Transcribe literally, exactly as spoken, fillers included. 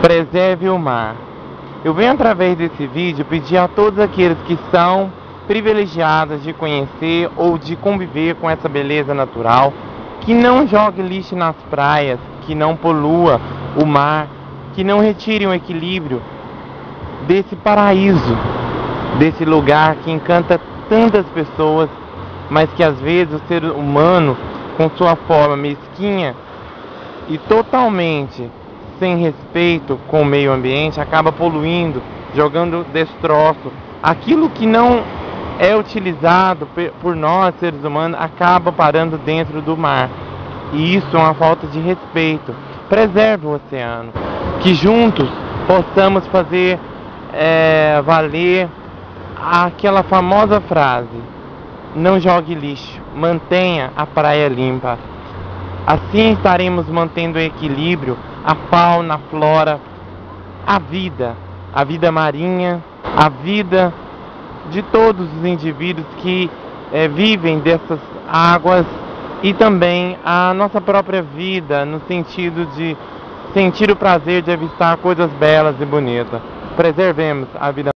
Preserve o mar. Eu venho através desse vídeo pedir a todos aqueles que são privilegiados de conhecer ou de conviver com essa beleza natural, que não jogue lixo nas praias, que não polua o mar, que não retire o equilíbrio desse paraíso, desse lugar que encanta tantas pessoas, mas que às vezes o ser humano, com sua forma mesquinha e totalmente sem respeito com o meio ambiente, acaba poluindo, jogando destroço. Aquilo que não é utilizado por nós, seres humanos, acaba parando dentro do mar. E isso é uma falta de respeito. Preserve o oceano. Que juntos possamos fazer é, valer aquela famosa frase: não jogue lixo, mantenha a praia limpa. Assim estaremos mantendo o equilíbrio, a fauna, a flora, a vida, a vida marinha, a vida de todos os indivíduos que é, vivem dessas águas, e também a nossa própria vida, no sentido de sentir o prazer de avistar coisas belas e bonitas. Preservemos a vida.